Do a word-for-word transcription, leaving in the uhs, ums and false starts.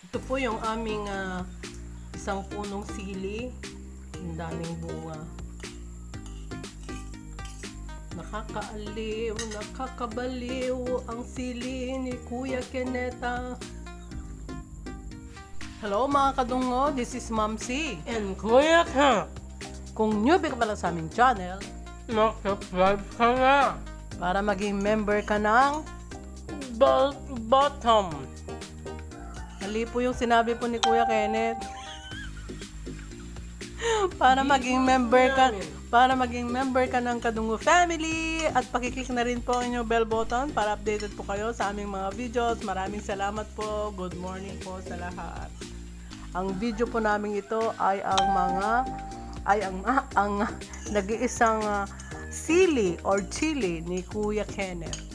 Ito po yung aming uh, isang punong sili. Ang daming bunga. Nakakaaliw, nakakabaliw ang sili ni Kuya Keneta. Hello mga kadungo, this is Ma'am C. And Kuya Ken, Kung newbie ka pala sa aming channel, mag-subscribe ka na. para maging member ka ng Bell bottom. mali po yung sinabi po ni Kuya Kenneth. Para maging member ka, para maging member ka ng Kadungo Family at pakiclick na rin po ang inyong bell button para updated po kayo sa aming mga videos. Maraming salamat po. Good morning po sa lahat. Ang video po namin ito ay ang mga ay ang ang, ang nag-iisang uh, sili or chili ni Kuya Kenneth.